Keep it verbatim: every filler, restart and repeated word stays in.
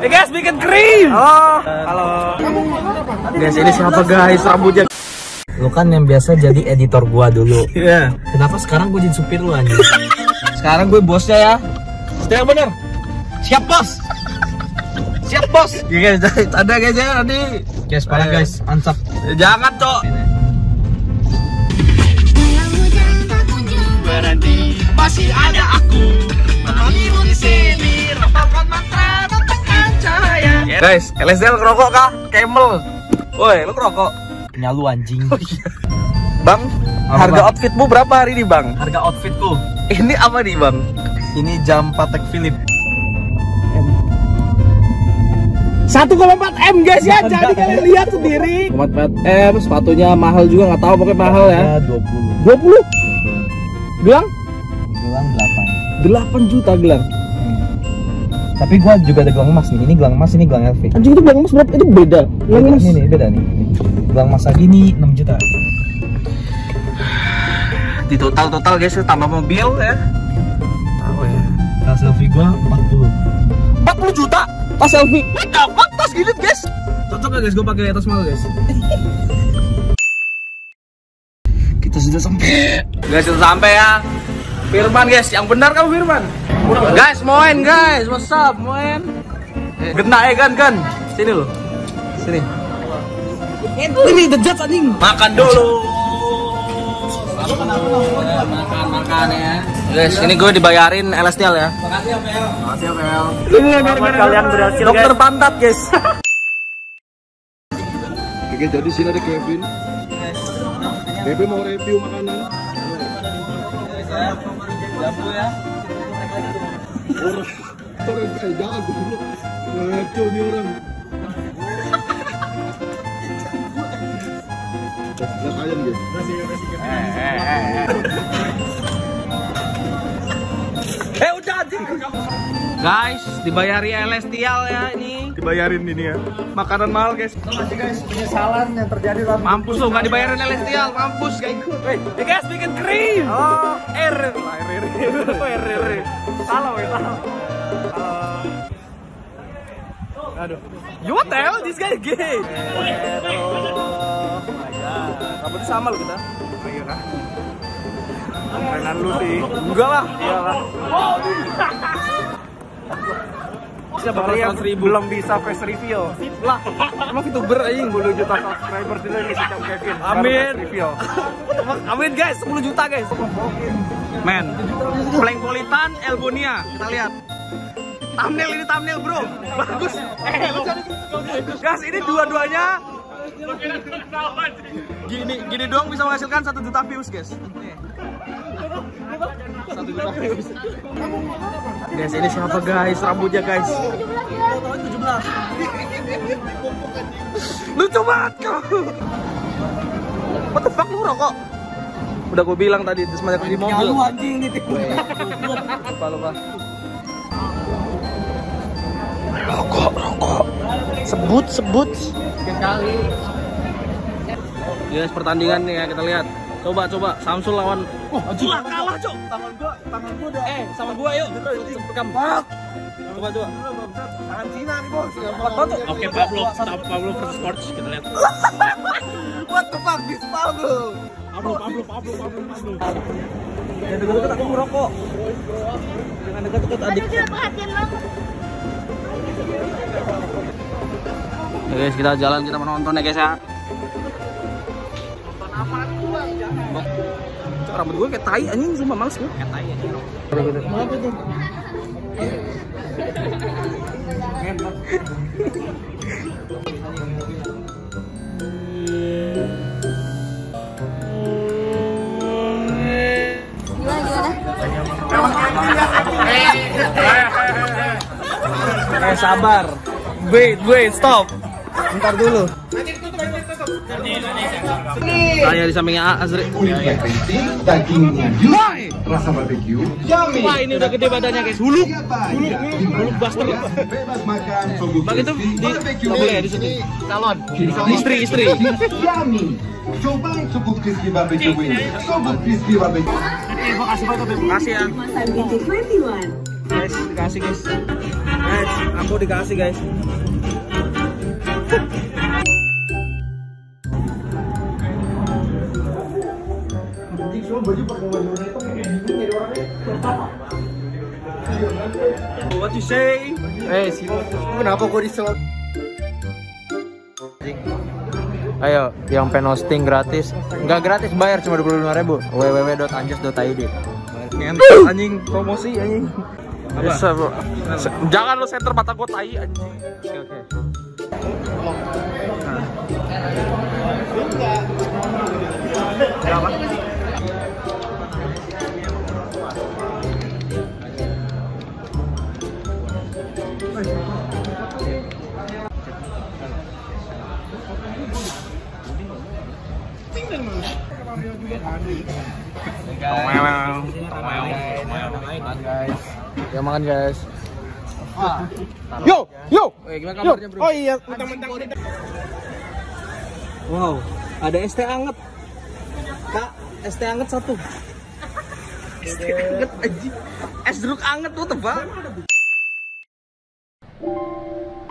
Hey guys, bikin krim. Halo. Halo. Guys, ini siapa guys? Rambutnya. Lu kan yang biasa jadi editor gua dulu. Iya. Yeah. Kenapa sekarang gua jadi supir lu anjing? Sekarang gue bosnya ya. Setia bener. Siap bos. Siap bos. Ya guys, ada guys ya tadi. Guys, parah guys, ansap. Jangan, Cok. Berhenti. Masih ada aku. Temanimu di sini. Rapalkan mantra, tekan cahaya. Guys, L S D L ngerokok kah? Camel. Woi, lu ngerokok? Punya lu anjing. Oh, iya. Bang, apa, harga bang? Outfitmu berapa hari ini, Bang? Harga outfitku. Ini apa nih, Bang? Ini jam Patek Philippe. satu koma empat M guys ya, jadi kalian lihat sendiri. satu koma empat M, sepatunya mahal juga, nggak tahu pokoknya mahal ya. Ya dua puluh. dua puluh? Gelang? Gelang delapan. delapan juta gelang. Hmm. Tapi gua juga ada gelang emas nih. Ini gelang emas, ini gelang L V. Anjing, itu gelang emas berapa? Itu beda. Gelang emas. Ini nih, beda nih. Gelang emas lagi nih enam juta. Di total-total guys, tambah mobil ya. Tahu ya. Tas selfie gua empat puluh. empat puluh juta tas selfie. What the fuck, tas gini guys. Cocok gak guys, gue pakai tas mahal guys. Kita sudah sampai. Guys, sudah sampai ya. Firman guys, yang benar kamu Firman. Guys, moin guys, what's up, moin. Gena ya kan kan. Sini lo. Sini. Ini the judge anjing. Makan dulu. Makan makan ya. Guys, ini gue dibayarin L S D L ya. Makasih ya, Pel. Makasih ya, Pel. Kalian berhasil, dokter pantat, guys. Oke, jadi sini ada Kevin. Kevin mau review makanan. Jabu ya. Orang, orang kayak jangan dulu. Ngaco nih orang. Lihat ayam guys. Eh udah anjing. Guys, dibayari L S D L ya ini. Dibayarin ini ya. Makanan mahal guys. Makasih guys, penyesalan yang terjadi dalam mampus lo, nggak dibayarin L S D L, mampus gak ikut. Hey, hey guys, bikin krim. Oh, R R R R R. Salah ya, salah. Aduh. You what the hell? This guy gay. Oh my god. Rambutnya sama lo kita. Oh iya kah? Mainan lu sih. Enggak lah. Iyalah. Siapa yang belum bisa face reveal? Lah, emang VTuber aja sepuluh juta subscriber dulu ini si Cam Kevin. Amin. Amin guys, sepuluh juta guys. Men, Plankpolitan Elbonia, kita lihat. Thumbnail ini thumbnail bro, bagus. Eh, guys, ini dua-duanya. Gini, gini doang bisa menghasilkan satu juta views guys. Satu juta views. Guys, ini siapa guys? Rambutnya guys. tujuh belas. Lucu banget kau. What the fuck, lu rokok? Udah gue bilang tadi, terus banyak di mobil. Lu anjing nih. Lupa lupa. Rokok, rokok. Sebut, sebut. Sekali. Guys, pertandingan nih ya, kita lihat. Coba coba Samsul lawan. Oh, anjing kalah, Cok. Tangan gua, tangan gua udah. Eh, sama gua yuk. Pegang. Coba coba. Tangan Cina nih, Bos. Oke, Pablo, Pablo versus Sports, kita lihat. What the fuck this Pablo? Pablo, Pablo, Pablo, Pablo, Pablo. Jangan dekat-dekat, aku merokok. Jangan dekat-dekat adik. Ya guys, kita jalan, kita menonton ya guys ya. Cok, rambut gue kayak tai anjing, sumpah males gue. Kayak tai anjing. Kenapa tuh? Eh, sabar. Wait, wait, stop. Ntar dulu. Saya di sampingnya Azri. Dagingnya juicy, rasa barbecue, yummy. Wah, ini udah gede badannya guys. Huluk, huluk, huluk buster. Bebas makan sogok Bang itu di barbecue. boleh di sini. Calon, istri, istri. Yummy. Cobain sogok crispy barbecue ini. Sogok crispy barbecue. Terima kasih banget, terima kasih ya. Guys, dikasih guys. Nice, aku dikasih guys. What you say? Eh, sih. Kenapa gua diselot? Ayo, yang pengen hosting gratis. Nggak gratis, bayar cuma dua puluh lima ribu. w w w dot anjas dot i d. Anjing promosi anjing. Bisa, bro. Jangan lu center mata gua tai anjing. Oke, oke. Berapa? Ya makan guys. Yo, yo. Eh, gimana kabarnya bro? Oh iya, mentang-mentang. Wow, ada es teh anget. Kak, es teh anget satu. Es teh anget anjing. Es jeruk anget tuh tebal.